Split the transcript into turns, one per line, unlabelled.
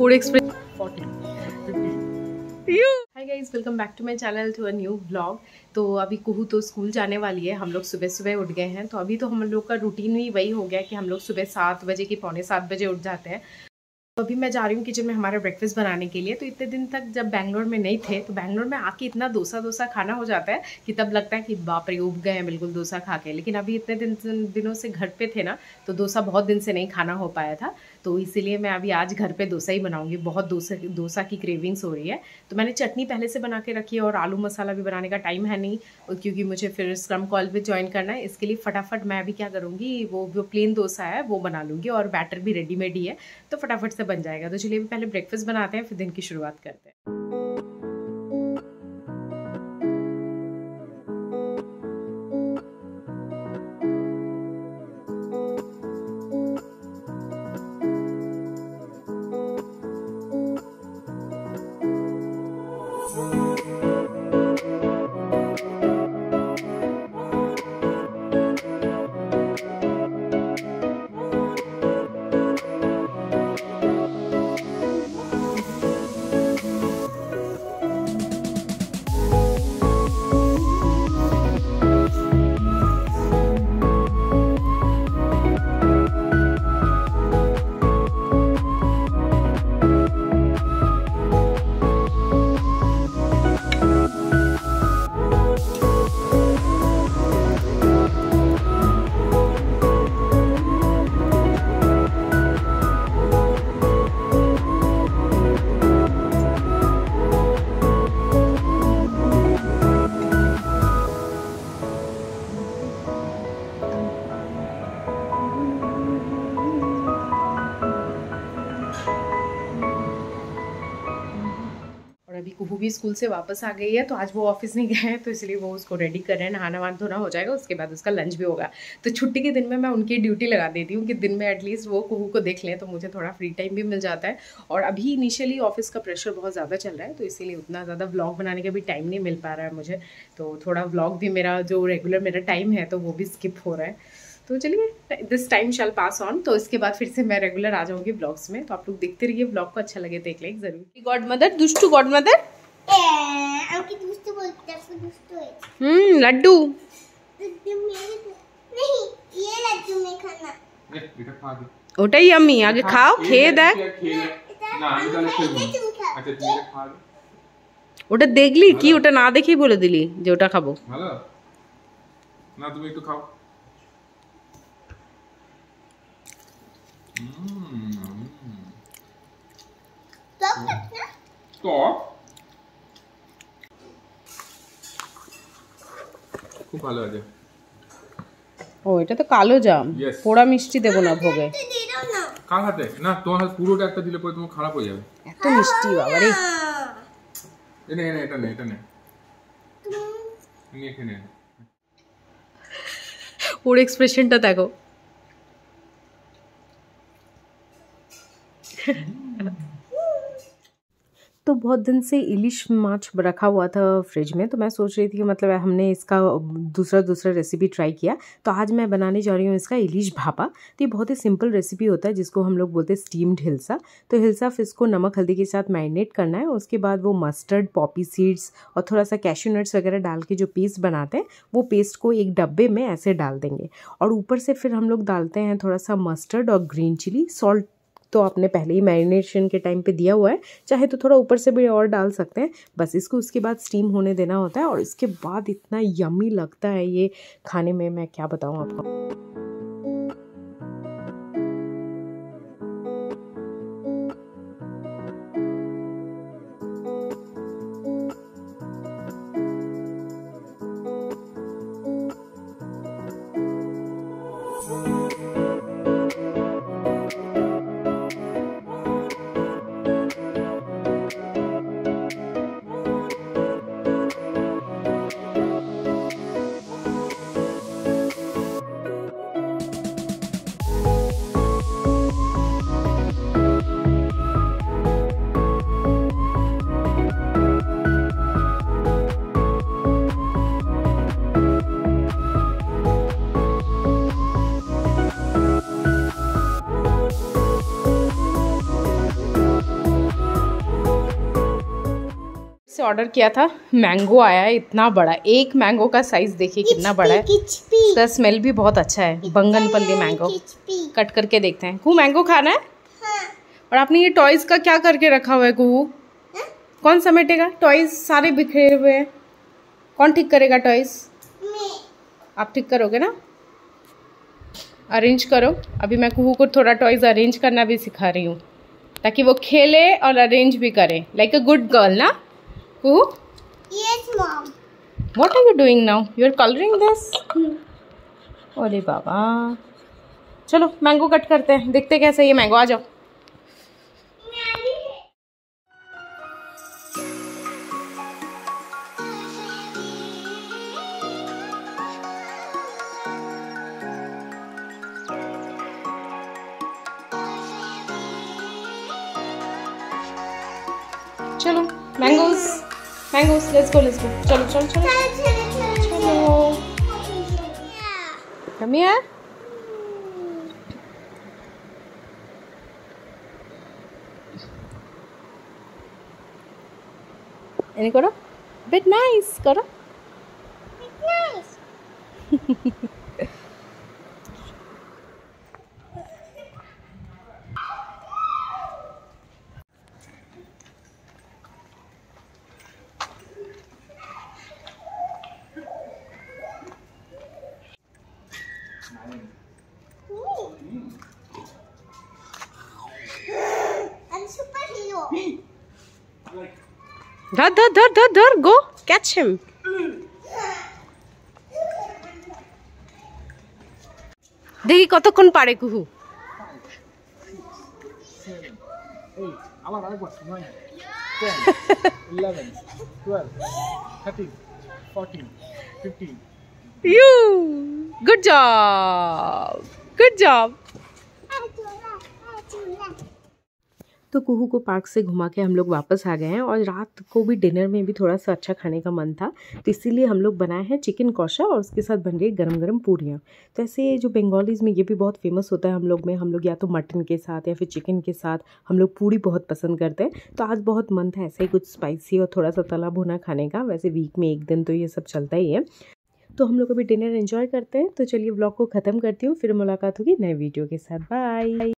Food express 40 hi guys, welcome back to my channel to a new vlog. तो अभी कुहू तो school जाने वाली है। हम लोग सुबह सुबह उठ गए हैं। तो अभी तो हम लोग का रूटीन ही वही हो गया कि हम लोग सुबह 7 बजे की पौने 7 बजे उठ जाते हैं। तो अभी मैं जा रही हूँ किचन में हमारा ब्रेकफास्ट बनाने के लिए। तो इतने दिन तक जब बैंगलोर में नहीं थे तो बैंगलोर में आके इतना डोसा खाना हो जाता है कि तब लगता है कि बाप रे उब गए हैं बिल्कुल डोसा खा के। लेकिन अभी इतने दिनों से घर पे थे ना, तो डोसा बहुत दिन से नहीं खाना हो पाया था। तो इसीलिए मैं अभी आज घर पे डोसा ही बनाऊंगी। बहुत डोसा की क्रेविंग्स हो रही है। तो मैंने चटनी पहले से बना के रखी है और आलू मसाला भी बनाने का टाइम है नहीं, क्योंकि मुझे फिर स्क्रम कॉल पे ज्वाइन करना है। इसके लिए फटाफट मैं अभी क्या करूँगी, वो जो प्लेन डोसा है वो बना लूँगी और बैटर भी रेडीमेड ही है, तो फटाफट से बन जाएगा। तो चलिए पहले ब्रेकफास्ट बनाते हैं, फिर दिन की शुरुआत करते हैं। अभी कुहू भी स्कूल से वापस आ गई है। तो आज वो ऑफिस नहीं गए हैं, तो इसलिए वो उसको रेडी कर रहे हैं। नहाना वाना धोना हो जाएगा, उसके बाद उसका लंच भी होगा। तो छुट्टी के दिन में मैं उनकी ड्यूटी लगा देती हूँ कि दिन में एटलीस्ट वो कुहू को देख लें, तो मुझे थोड़ा फ्री टाइम भी मिल जाता है। और अभी इनिशियली ऑफिस का प्रेशर बहुत ज़्यादा चल रहा है, तो इसीलिए उतना ज़्यादा व्लॉग बनाने का भी टाइम नहीं मिल पा रहा है मुझे। तो थोड़ा व्लॉग भी मेरा जो रेगुलर मेरा टाइम है तो वो भी स्किप हो रहा है। तो चलिए, this time shall pass on. तो इसके बाद फिर से मैं रेगुलर आ जाऊँगी ब्लॉग्स में। तो आप लोग देखते रहिए, ब्लॉग को अच्छा लगे तो एक लाइक जरूर। गॉड मदर, दुष्टू गॉड मदर, लड्डू ওটাই আমি আগে খাও, খেয়ে দেখ। ওটা দেখলি কি, ওটা না দেখেই বলে দিলি যে ওটা খাবো।
না তুমি একটু খাও। টক খুব ভালো আছে।
ও এটা তো কালো জাম, পোড়া মিষ্টি দেবো না ভোগে।
কার হাতে না, তোমার হাতে পুরোটা একটা দিলে পরে তোমার খারাপ হয়ে যাবে।
এত মিষ্টি বাবা রে।
এনে এনে এটা নে, এটা নে, তুমি এখানে নে।
ওর এক্সপ্রেশনটা দেখো। तो बहुत दिन से इलिश माछ रखा हुआ था फ्रिज में। तो मैं सोच रही थी कि मतलब हमने इसका दूसरा रेसिपी ट्राई किया। तो आज मैं बनाने जा रही हूँ इसका इलिश भापा। तो ये बहुत ही सिंपल रेसिपी होता है, जिसको हम लोग बोलते हैं स्टीम्ड हिल्सा। तो हिल्सा फिश को नमक हल्दी के साथ मैरिनेट करना है। उसके बाद वो मस्टर्ड, पॉपी सीड्स और थोड़ा सा कैश्यू नट्स वगैरह डाल के जो पेस्ट बनाते हैं, वो पेस्ट को एक डब्बे में ऐसे डाल देंगे। और ऊपर से फिर हम लोग डालते हैं थोड़ा सा मस्टर्ड और ग्रीन चिली। सॉल्ट तो आपने पहले ही मैरिनेशन के टाइम पे दिया हुआ है, चाहे तो थोड़ा ऊपर से भी और डाल सकते हैं। बस इसको उसके बाद स्टीम होने देना होता है। और इसके बाद इतना यम्मी लगता है ये खाने में, मैं क्या बताऊँ आपको। से ऑर्डर किया था, मैंगो आया है इतना बड़ा। एक मैंगो का साइज देखिए कितना बड़ा है। इसका स्मेल भी बहुत अच्छा है, बंगनपल्ली मैंगो। कट करके देखते हैं। कुहू मैंगो खाना है? हाँ। और आपने ये टॉयज का क्या करके रखा हुआ है कुहू? कौन समेटेगा? टॉयज सारे बिखरे हुए हैं, कौन ठीक करेगा टॉयज? आप ठीक करोगे ना? अरेंज करो। अभी मैं कुहू को थोड़ा टॉयज अरेंज करना भी सिखा रही हूँ, ताकि वो खेले और अरेंज भी करे, लाइक अ गुड गर्ल ना कुहू?
Yes, mom.
What are you doing now? You are coloring this? अरे बाबा, चलो मैंगो कट करते हैं, देखते कैसे ये मैंगो। आ जाओ। चलो मैंगोस, मैंगोस, लेट्स गो, चलो चलो चलो चलो। Come here. এনে করো, bit nice করো।
Nice. I'm superhero.
ধর ধর ধর ধর ধর, go catch him. দেখি কতক্ষণ পারে কুহু।
9, 10, 11, 12, 13, 14, 15.
You, good job, good job. तो कुहू को पार्क से घुमा के हम लोग वापस आ गए हैं, और रात को भी डिनर में भी थोड़ा सा अच्छा खाने का मन था, तो इसीलिए हम लोग बनाए हैं चिकन कौशा, और उसके साथ बन रही है गरम गरम पूरियाँ। तो ऐसे जो बंगालीज़ में ये भी बहुत फेमस होता है हम लोग में, हम लोग या तो मटन के साथ या फिर चिकन के साथ हम लोग पूरी बहुत पसंद करते हैं। तो आज बहुत मन था ऐसे ही कुछ स्पाइसी और थोड़ा सा तला भुना खाने का। वैसे वीक में एक दिन तो ये सब चलता ही है। तो हम लोग अभी डिनर एंजॉय करते हैं। तो चलिए व्लॉग को ख़त्म करती हूँ, फिर मुलाकात होगी नए वीडियो के साथ। बाय।